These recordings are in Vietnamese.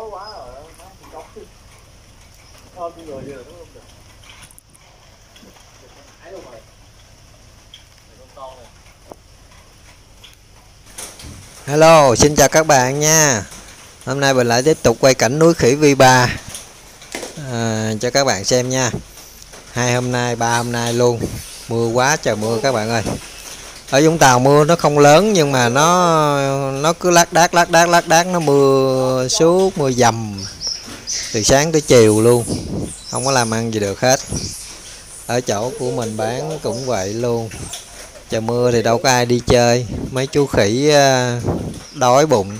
quá rồi nó không chứ. Ôm cái người kia là nó không được. Hãy luôn rồi. Con này. Hello, xin chào các bạn nha. Hôm nay mình lại tiếp tục quay cảnh núi khỉ V3 cho các bạn xem nha. 2 hôm nay, 3 hôm nay luôn. Mưa quá trời mưa các bạn ơi. Ở Vũng Tàu mưa nó không lớn nhưng mà nó cứ lác đác nó mưa suốt, mưa dầm từ sáng tới chiều luôn. Không có làm ăn gì được hết. Ở chỗ của mình bán cũng vậy luôn. Trời mưa thì đâu có ai đi chơi, mấy chú khỉ đói bụng.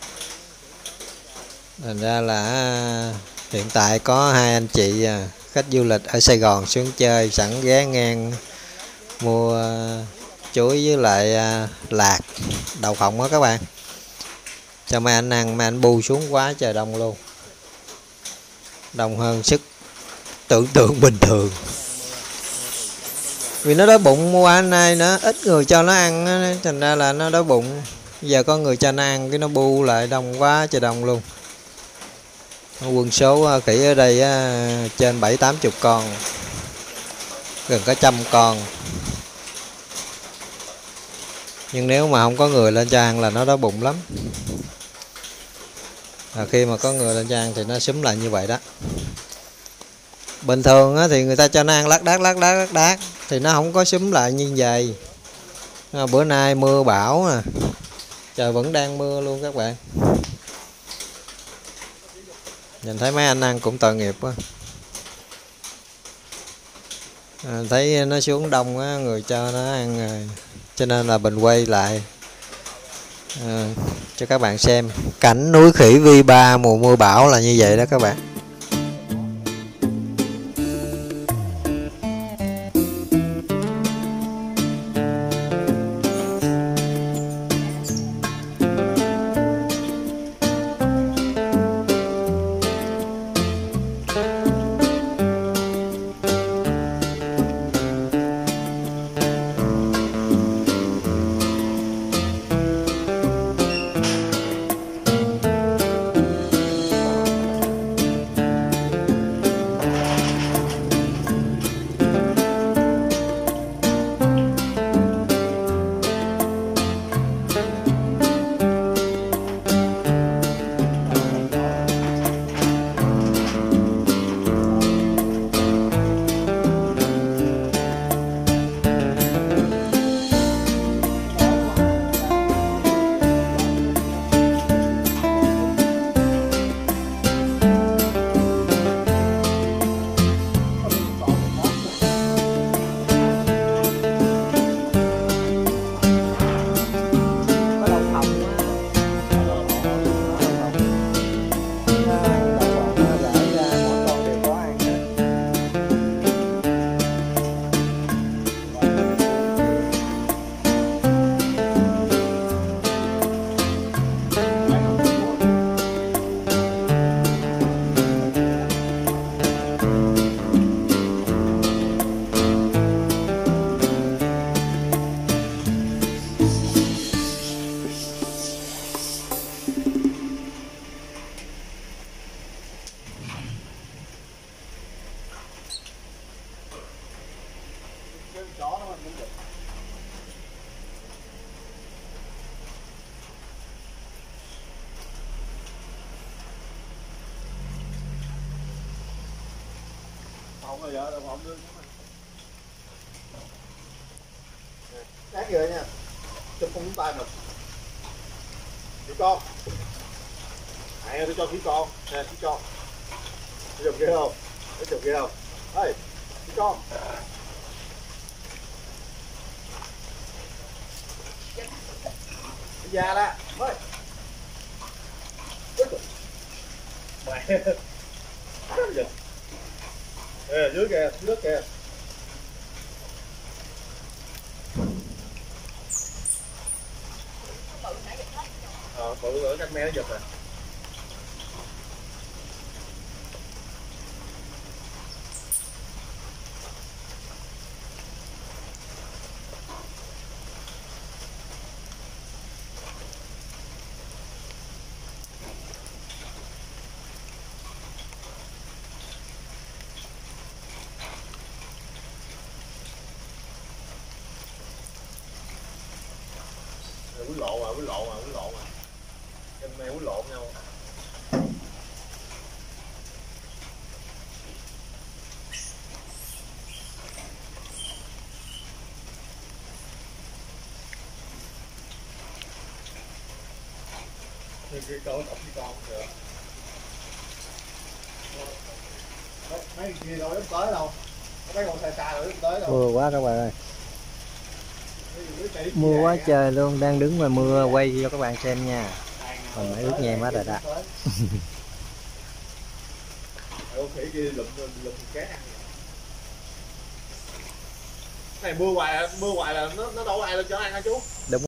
Thành ra là hiện tại có 2 anh chị khách du lịch ở Sài Gòn xuống chơi, sẵn ghé ngang mua chuối với lại lạc đậu phộng đó các bạn, cho mấy anh ăn. Mấy anh bu xuống quá trời đông luôn, đông hơn sức tưởng tượng bình thường. Vì nó đói bụng, mua anh nay nó ít người cho nó ăn, thành ra là nó đói bụng. Giờ có người cho nó ăn cái nó bu lại, đông quá trời đông luôn. Quân số khỉ ở đây trên 7-80 con, gần cả 100 con. Nhưng nếu mà không có người lên cho ăn là nó đói bụng lắm. Khi mà có người lên cho ăn thì nó xúm lại như vậy đó. Bình thường thì người ta cho nó ăn lác đác thì nó không có xúm lại như vậy. Bữa nay mưa bão nè, trời vẫn đang mưa luôn các bạn. Nhìn thấy mấy anh ăn cũng tội nghiệp quá. Thấy nó xuống đông á, người cho nó ăn rồi, cho nên là mình quay lại cho các bạn xem cảnh núi khỉ V3 mùa mưa bão là như vậy đó các bạn. Không bao giờ đâu không đưa. Sáng về nha, chụp không tay mình. Khỉ con. Tôi cho khỉ con, nè khỉ con. Thấy chụp kia không? Thấy chụp kia không? Ê, khỉ con. Đi ra đó, ơi. Mẹ. Ê, dưới kìa, dưới đất kìa. Bự ở cách me nó giật rồi. quýnh lộn à. Em mày quýnh lộn nhau. Cái câu tập với con được. Mấy kia đâu tới đâu. Mấy con xa rồi tới đâu. Mưa quá các bạn ơi, mưa quá trời luôn, đang đứng ngoài mưa quay cho các bạn xem nha. Mình mới ướt nhem hết rồi đó. Con khỉ kia lụm cá ăn. Này mưa hoài là nó đâu có ai lên cho ăn hả chú? Đúng.